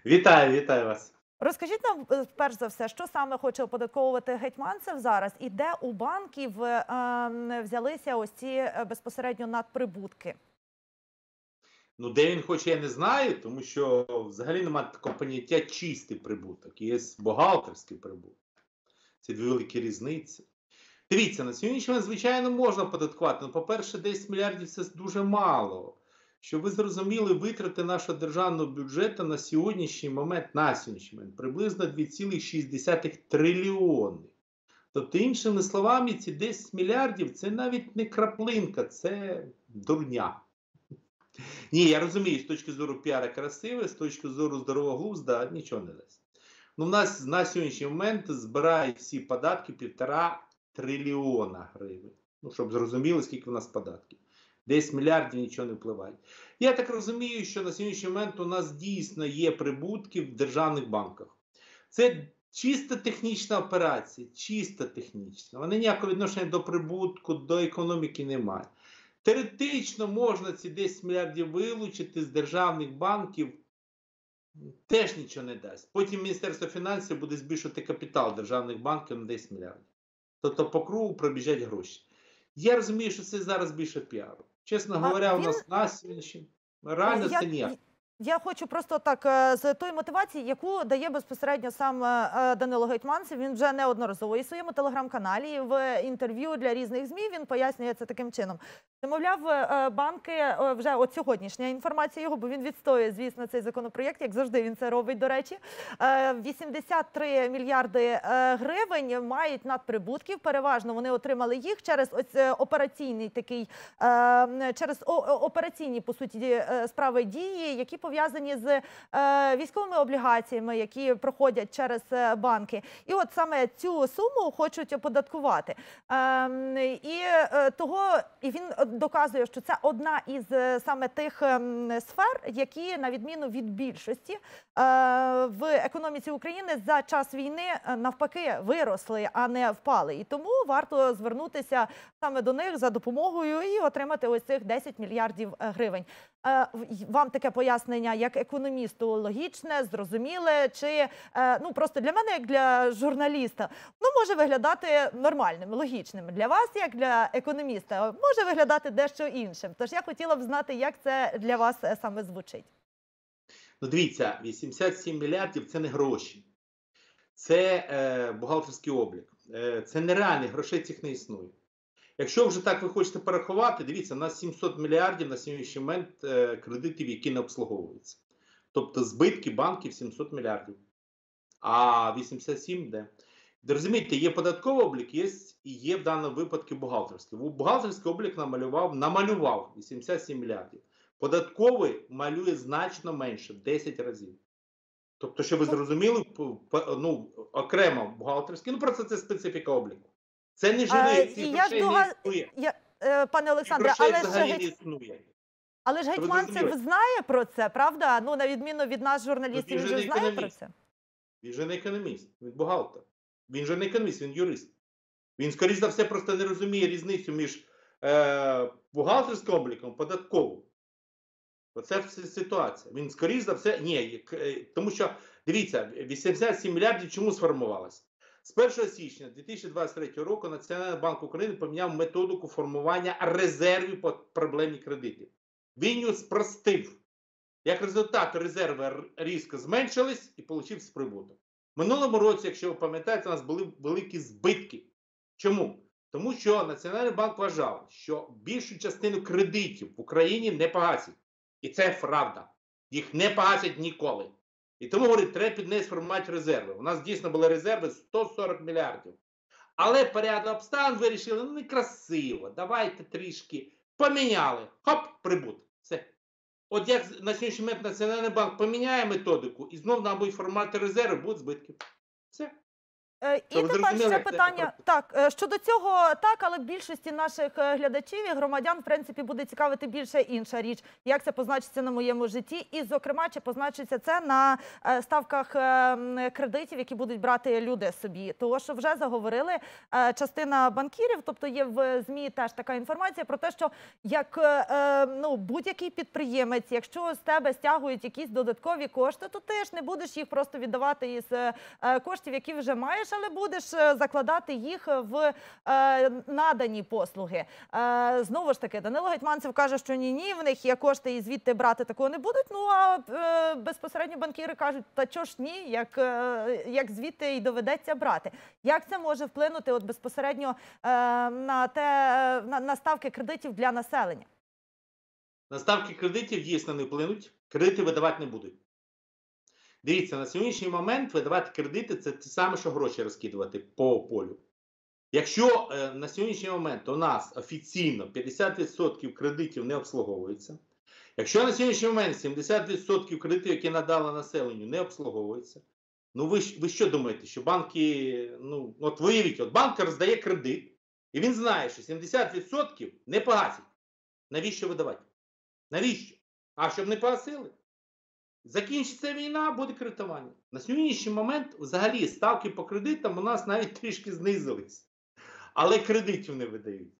Вітаю, вітаю вас. Розкажіть нам, перш за все, що саме хоче оподатковувати Гетманцев зараз і де у банків взялися ось ці безпосередньо надприбутки? Ну, де він хоче, я не знаю, тому що взагалі немає такого поняття чистий прибуток. Є бухгалтерський прибуток. Це дві великі різниці. Дивіться, на сьогоднішній момент, звичайно, можна оподаткувати. Ну, по-перше, 10 мільярдів це дуже мало. Щоб ви зрозуміли, витрати нашого державного бюджету на сьогоднішній момент, приблизно 2,6 трильйони. Тобто, іншими словами, ці 10 мільярдів це навіть не краплинка, це дурня. Ні, я розумію, з точки зору піара красиве, з точки зору здорового глузда нічого не дасть. Ну, в нас на сьогоднішній момент збирають всі податки 1,5 трильйона гривень. Ну, щоб зрозуміли, скільки в нас податків. 10 мільярдів нічого не впливає. Я так розумію, що на сьогоднішній момент у нас дійсно є прибутки в державних банках. Це чисто технічна операція, чисто технічна. Вони ніякого відношення до прибутку, до економіки не мають. Теоретично можна ці 10 мільярдів вилучити з державних банків, теж нічого не дасть. Потім Міністерство фінансів буде збільшувати капітал державних банків на 10 мільярдів. Тобто по кругу пробіжать гроші. Я розумію, що це зараз більше піару. Чесно говоря, у нас на сьогодні реально це ніяк. Я хочу просто так, з тої мотивації, яку дає безпосередньо сам Данило Гетманцев, він вже неодноразово і в своєму телеграм-каналі, і в інтерв'ю для різних ЗМІ він пояснює це таким чином. Мовляв, банки, вже от сьогоднішня інформація його, бо він відстоює, звісно, цей законопроєкт, як завжди він це робить, до речі. 83 мільярди гривень мають надприбутків, переважно вони отримали їх через ось операційний такий, через операційні, по суті, справи дії, які пов'язані з військовими облігаціями, які проходять через банки. І от саме цю суму хочуть оподаткувати. І він доказує, що це одна із саме тих сфер, які, на відміну від більшості, в економіці України за час війни навпаки виросли, а не впали. І тому варто звернутися саме до них за допомогою і отримати ось цих 10 мільярдів гривень. Вам таке пояснення як економісту логічне, зрозуміле, чи ну просто для мене, як для журналіста, ну може виглядати нормальним, логічним. Для вас, як для економіста, може виглядати дещо іншим. Тож я хотіла б знати, як це для вас саме звучить. Ну дивіться, 87 мільярдів – це не гроші. Це бухгалтерський облік. Це нереальних грошей, цих не існує. Якщо вже так ви хочете порахувати, дивіться, у нас 700 мільярдів на сьогоднішній момент кредитів, які не обслуговуються. Тобто збитки банків 700 мільярдів. А 87 де? Розумієте, є податковий облік, є в даному випадку бухгалтерський. Бухгалтерський облік намалював 87 мільярдів. Податковий малює значно менше, в 10 разів. Тобто, щоб ви зрозуміли, ну, окремо бухгалтерський, ну просто це специфіка обліку. Це не живе, ці грошей не існує. Пане Олександре, але ж Гетманцев знає про це, правда? Ну, на відміну від нас, журналістів, він же знає про це. Він же не економіст, він бухгалтер. Він же не економіст, він юрист. Він, скоріш за все, просто не розуміє різницю між бухгалтерським обліком і податковим. Оце ситуація. Він, скоріш за все, ні, тому що, дивіться, 87 мільярдів чому сформувалося? З 1 січня 2023 року Національний банк України поміняв методику формування резервів по проблемні кредитів. Він її спростив. Як результат, резерви різко зменшились і получився прибуток. В минулому році, якщо ви пам'ятаєте, у нас були великі збитки. Чому? Тому що Національний банк вважав, що більшу частину кредитів в Україні не погасять. І це правда. Їх не погасять ніколи. І тому, говорить, треба піднести формувати резерви. У нас дійсно були резерви 140 мільярдів. Але порядок обставин вирішили, ну некрасиво, давайте трішки поміняли. Хоп, прибуток. Все. От як на сьогоднішній момент Національний банк поміняє методику і знову нам будуть формувати резерви, будуть збитки. Все. І Щоб ви тепер зрозуміли, ще як це питання. працює. Так, щодо цього, так, але більшості наших глядачів і громадян, в принципі, буде цікавити більше інша річ, як це позначиться на моєму житті, і, зокрема, чи позначиться це на ставках кредитів, які будуть брати люди собі. Тому що вже заговорили частина банкірів, тобто є в ЗМІ теж така інформація про те, що як будь-який підприємець, якщо з тебе стягують якісь додаткові кошти, то ти ж не будеш їх просто віддавати із коштів, які вже маєш, але будеш закладати їх в надані послуги. Знову ж таки, Данило Гетманцев каже, що ні-ні, в них є кошти і звідти брати такого не будуть. Ну, а безпосередньо банкіри кажуть, та чого ж ні, як звідти і доведеться брати. Як це може вплинути от безпосередньо на ставки кредитів для населення? На ставки кредитів дійсно не вплинуть, кредити видавати не будуть. Дивіться, на сьогоднішній момент видавати кредити – це те саме, що гроші розкидувати по полю. Якщо на сьогоднішній момент у нас офіційно 50% кредитів не обслуговується, якщо на сьогоднішній момент 70% кредитів, які надали населенню, не обслуговуються, ну ви що думаєте, що банки, от виявіть, от банк роздає кредит, і він знає, що 70% не погасять. Навіщо видавати? Навіщо? А щоб не погасили? Закінчиться війна, буде кредитування. На сьогоднішній момент взагалі ставки по кредитам у нас навіть трішки знизились. Але кредитів не видають.